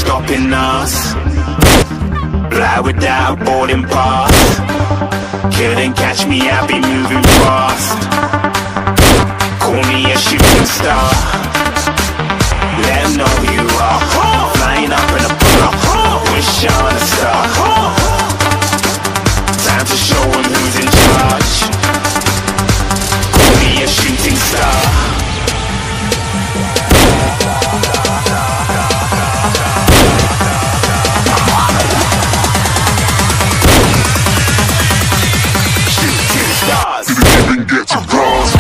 stopping us. Fly without boarding pass. Couldn't catch me, I'll be moving fast. Call me a shooting star. Let 'em know who you are. Flying up in a bar, wish on a star. Time to show 'em who's in charge. Call me a shooting star. Didn't even get to cross.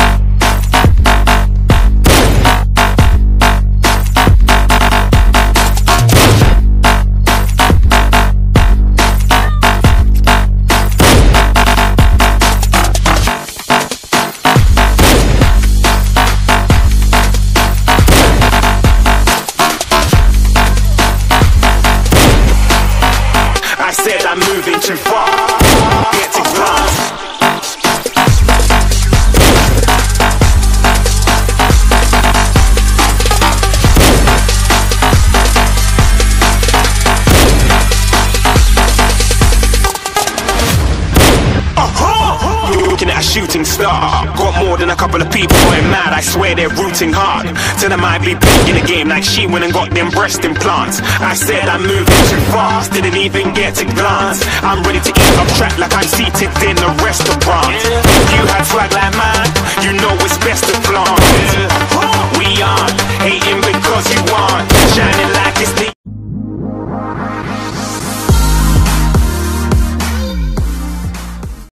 I said I'm moving too far. Get to glass. Looking at a shooting star. Got more than a couple of people going mad, I swear they're rooting hard. Tell them I be big in the game like she went and got them breast implants. I said I'm moving too fast, didn't even get to glance. I'm ready to eat up track like I'm seated in a restaurant. If you had swag like mine, you know it's best to flaunt. We aren't hating because you aren't shining like it's the